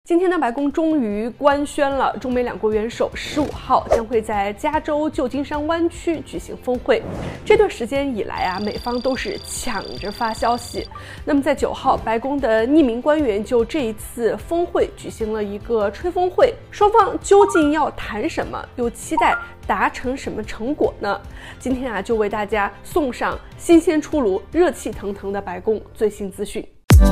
今天呢，白宫终于官宣了，中美两国元首15号将会在加州旧金山湾区举行峰会。这段时间以来啊，美方都是抢着发消息。那么在9号，白宫的匿名官员就这一次峰会举行了一个吹风会，双方究竟要谈什么，又期待达成什么成果呢？今天啊，就为大家送上新鲜出炉、热气腾腾的白宫最新资讯。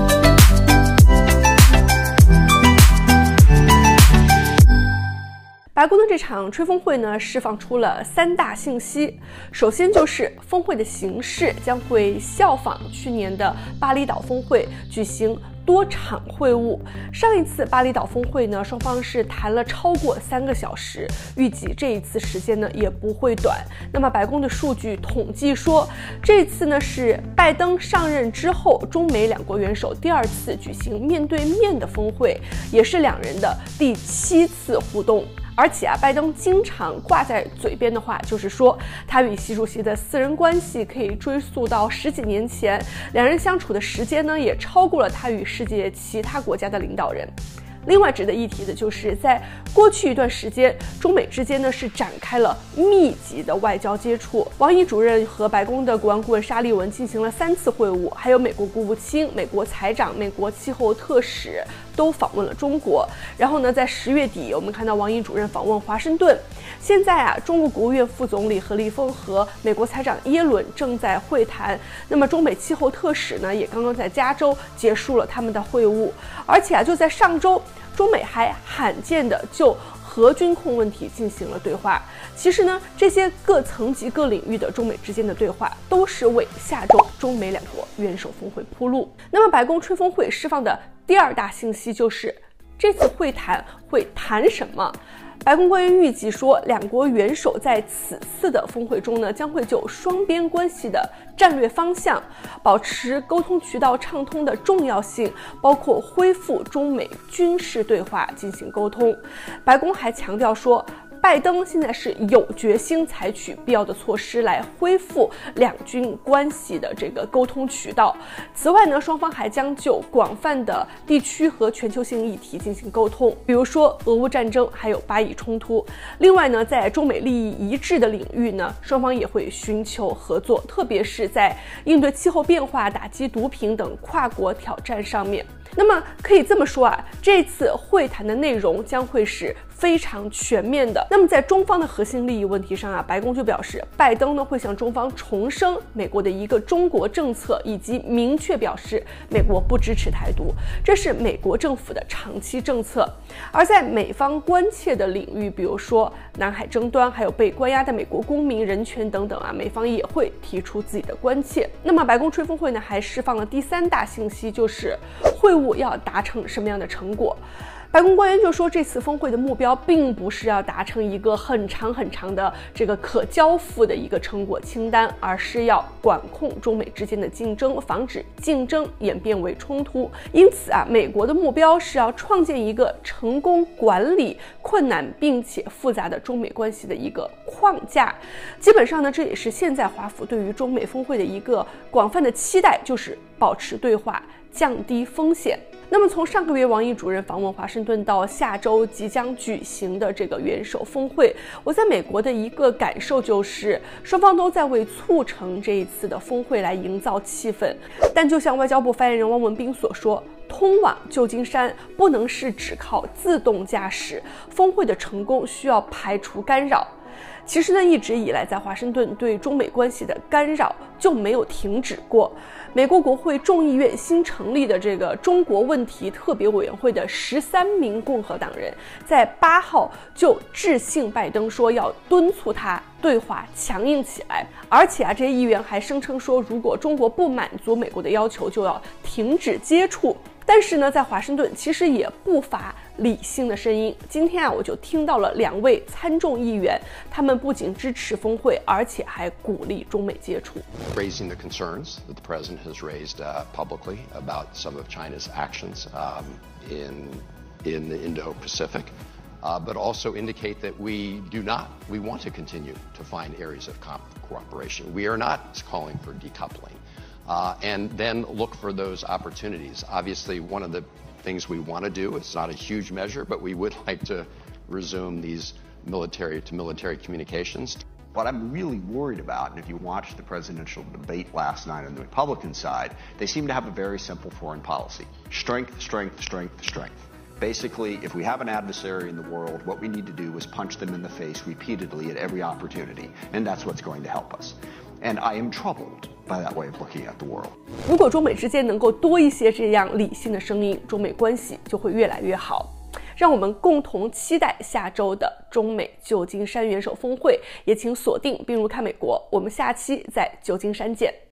白宫的这场吹风会呢，释放出了3大信息。首先就是峰会的形式将会效仿去年的巴厘岛峰会，举行多场会晤。上一次巴厘岛峰会呢，双方是谈了超过3个小时，预计这一次时间呢也不会短。那么白宫的数据统计说，这次呢是拜登上任之后，中美两国元首第2次举行面对面的峰会，也是两人的第7次互动。而且啊，拜登经常挂在嘴边的话就是说，他与习主席的私人关系可以追溯到10几年前，两人相处的时间呢也超过了他与世界其他国家的领导人。另外值得一提的就是，在过去一段时间，中美之间呢是展开了密集的外交接触。王毅主任和白宫的国安顾问沙利文进行了3次会晤，还有美国国务卿、美国财长、美国气候特使都访问了中国。然后呢，在10月底，我们看到王毅主任访问华盛顿。现在啊，中国国务院副总理何立峰和美国财长耶伦正在会谈。那么中美气候特使呢，也刚刚在加州结束了他们的会晤。而且啊，就在上周，中美还罕见的就核军控问题进行了对话。其实呢，这些各层级各领域的中美之间的对话，都是为下周中美两国元首峰会铺路。那么白宫吹风会释放的第2大信息就是，这次会谈会谈什么？白宫官员预计说，两国元首在此次的峰会中呢，将会就双边关系的战略方向、保持沟通渠道畅通的重要性，包括恢复中美军事对话进行沟通。白宫还强调说，拜登现在是有决心采取必要的措施来恢复两军关系的这个沟通渠道。此外呢，双方还将就广泛的地区和全球性议题进行沟通，比如说俄乌战争，还有巴以冲突。另外呢，在中美利益一致的领域呢，双方也会寻求合作，特别是在应对气候变化、打击毒品等跨国挑战上面。那么可以这么说啊，这次会谈的内容将会是非常全面的。那么在中方的核心利益问题上啊，白宫就表示，拜登呢会向中方重申美国的一个中国政策，以及明确表示美国不支持台独，这是美国政府的长期政策。而在美方关切的领域，比如说南海争端，还有被关押的美国公民人权等等啊，美方也会提出自己的关切。那么白宫吹风会呢，还释放了第3大信息，就是会晤要达成什么样的成果。白宫官员就说，这次峰会的目标并不是要达成一个很长的这个可交付的一个成果清单，而是要管控中美之间的竞争，防止竞争演变为冲突。因此啊，美国的目标是要创建一个成功管理困难并且复杂的中美关系的一个框架。基本上呢，这也是现在华府对于中美峰会的一个广泛的期待，就是保持对话，降低风险。那么从上个月王毅主任访问华盛顿到下周即将举行的这个元首峰会，我在美国的一个感受就是，双方都在为促成这一次的峰会来营造气氛。但就像外交部发言人汪文斌所说，通往旧金山不能是只靠自动驾驶，峰会的成功需要排除干扰。其实呢，一直以来在华盛顿对中美关系的干扰就没有停止过。美国国会众议院新成立的这个中国问题特别委员会的13名共和党人，在8号就致信拜登，说要敦促他对话强硬起来。而且啊，这些议员还声称说，如果中国不满足美国的要求，就要停止接触。但是呢，在华盛顿其实也不乏理性的声音。今天啊，我就听到了2位参众议员，他们不仅支持峰会，而且还鼓励中美接触。 Raising the concerns that the president has raised publicly about some of China's actions in the Indo-Pacific, but also indicate that we want to continue to find areas of cooperation. We are not calling for decoupling. And then look for those opportunities. Obviously, one of the things we want to do. It's not a huge measure, but we would like to resume these military-to-military communications. What I'm really worried about, and if you watched the presidential debate last night on the Republican side, they seem to have a very simple foreign policy. Strength, strength, strength, strength. Basically, if we have an adversary in the world, what we need to do is punch them in the face repeatedly at every opportunity, and that's what's going to help us. And I am troubled by that way of looking at the world. 如果中美之间能够多一些这样理性的声音，中美关系就会越来越好。让我们共同期待下周的中美旧金山元首峰会，也请锁定并入看美国。我们下期在旧金山见。